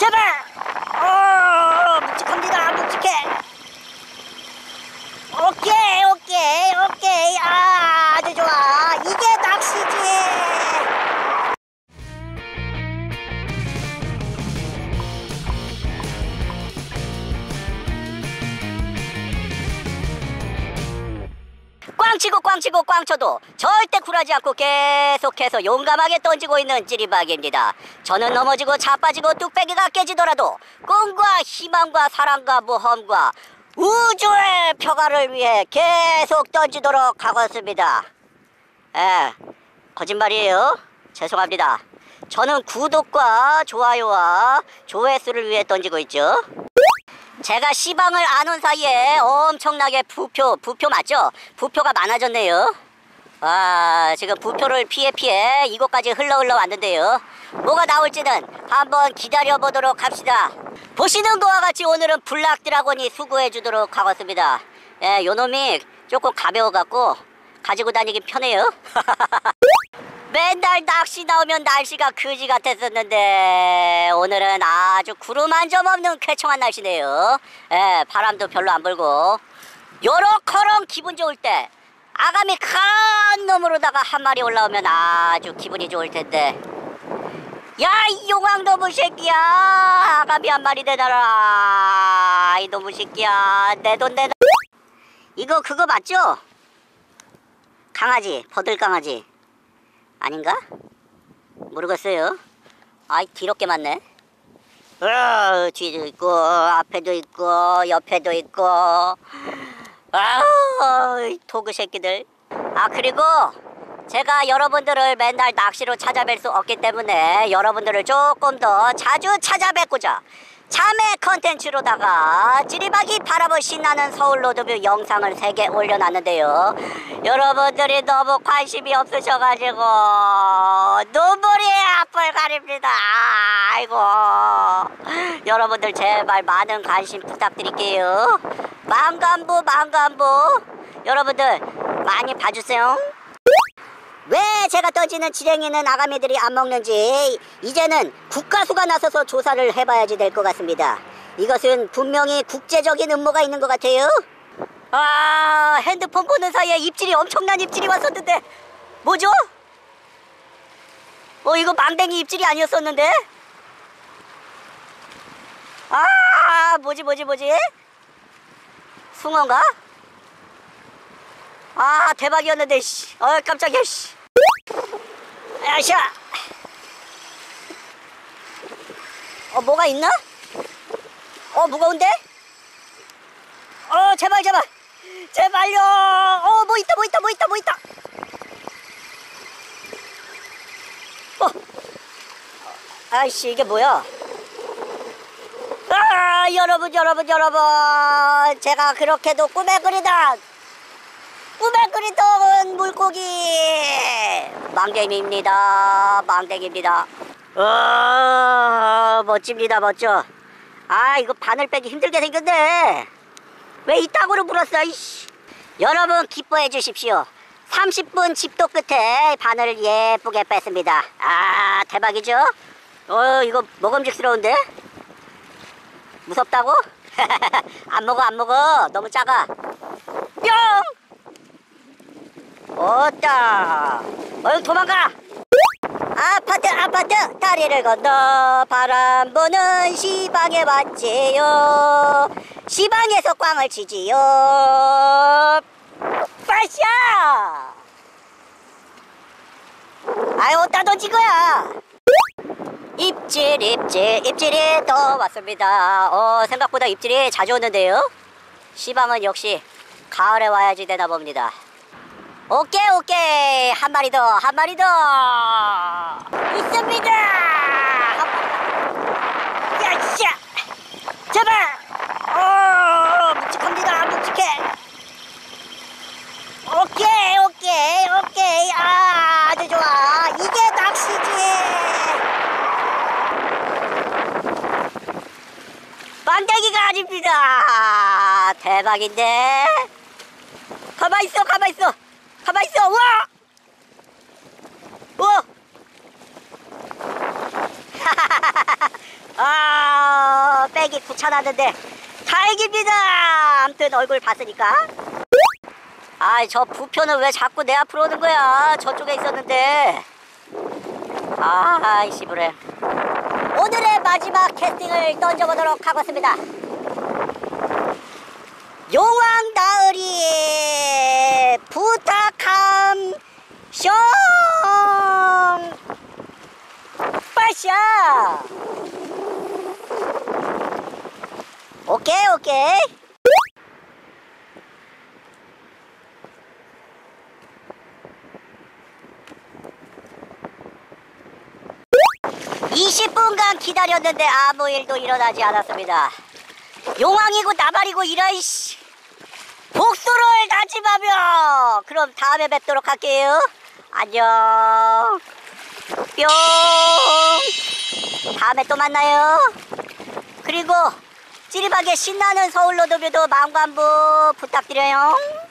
제발! 묵직합니다. 묵직해. 오케이. 아주 좋아. 이게 낚시지. 꽝치고 꽝쳐도 절대 굴하지 않고 계속해서 용감하게 던지고 있는 찌리박입니다. 저는 넘어지고 자빠지고 뚝배기가 깨지더라도 꿈과 희망과 사랑과 모험과 우주의 평화를 위해 계속 던지도록 하겠습니다. 거짓말이에요. 죄송합니다. 저는 구독과 좋아요와 조회수를 위해 던지고 있죠. 제가 시방을 안 온 사이에 엄청나게 부표 맞죠? 부표가 많아졌네요. 지금 부표를 피해 이곳까지 흘러 왔는데요. 뭐가 나올지는 한번 기다려보도록 합시다. 보시는 거와 같이 오늘은 블락드라곤이 수고해 주도록 하겠습니다. 요놈이 조금 가벼워갖고 가지고 다니기 편해요. 맨날 낚시 나오면 날씨가 그지 같았었는데 오늘은 아주 구름 한 점 없는 쾌청한 날씨네요. 바람도 별로 안 불고 요렇게런 기분 좋을 때 아가미 큰 놈으로다가 한 마리 올라오면 아주 기분이 좋을 텐데. 야, 이 용왕놈의 새끼야. 아가미 한 마리 내놔라. 이놈의 새끼야. 내 돈 내놔. 이거 그거 맞죠? 강아지, 버들강아지 아닌가? 모르겠어요. 아이, 더럽게 많네. 뒤에도 있고 앞에도 있고 옆에도 있고. 도그 새끼들. 그리고 제가 여러분들을 맨날 낚시로 찾아뵐 수 없기 때문에 여러분들을 조금 더 자주 찾아뵙고자 자매 컨텐츠로다가 찌리박이 바라볼 신나는 서울 로드뷰 영상을 3개 올려놨는데요. 여러분들이 너무 관심이 없으셔가지고 눈물이 앞을 가립니다. 아이고, 여러분들 제발 많은 관심 부탁드릴게요. 망간부 여러분들 많이 봐주세요. 왜 제가 던지는 지렁이는 아가미들이 안 먹는지 이제는 국가수가 나서서 조사를 해봐야지 될 것 같습니다. 이것은 분명히 국제적인 음모가 있는 것 같아요. 핸드폰 보는 사이에 입질이 엄청난 입질이 왔었는데 뭐죠? 이거 망댕이 입질이 아니었었는데? 뭐지? 숭어인가? 대박이었는데, 씨. 깜짝이야, 씨. 야샤. 뭐가 있나? 무거운데? 제발요. 뭐 있다. 아이씨, 이게 뭐야? 여러분. 제가 그렇게도 꿈에 그리던 물고기 망댕이입니다. 멋집니다. 멋져. 이거 바늘 빼기 힘들게 생겼네. 왜 이따구로 물었어? 이씨. 여러분 기뻐해 주십시오. 30분 집도 끝에 바늘을 예쁘게 뺐습니다. 대박이죠? 이거 먹음직스러운데? 무섭다고? 안 먹어. 너무 작아. 뿅! 어따. 도망가. 아파트 다리를 건너 바람 부는 시방에 왔지요. 시방에서 꽝을 치지요. 빠샤. 어디다 던진 거야? 입질이 또 왔습니다. 생각보다 입질이 자주 오는데요. 시방은 역시 가을에 와야지 되나 봅니다. 오케이. 한 마리 더. 있습니다. 야샤. 제발. 묵직합니다. 묵직해. 오케이. 아주 좋아. 이게 낚시지. 망댕이가 아닙니다. 대박인데. 가만 있어. 우와. 살기 귀찮았는데 다행입니다. 아무튼 얼굴 봤으니까. 아이, 저 부표는 왜 자꾸 내 앞으로 오는 거야? 저쪽에 있었는데. 아이, 씨부래. 오늘의 마지막 캐스팅을 던져보도록 하겠습니다. 용왕 나으리 부탁함 숑 빠샤. 오케이 오케이. 20분간 기다렸는데 아무 일도 일어나지 않았습니다. 용왕이고 나발이고 이라이씨, 복수를 다짐하며 그럼 다음에 뵙도록 할게요. 안녕. 뿅. 다음에 또 만나요. 그리고 찌리박의 신나는 서울 로드뷰도 망관부 부탁드려요.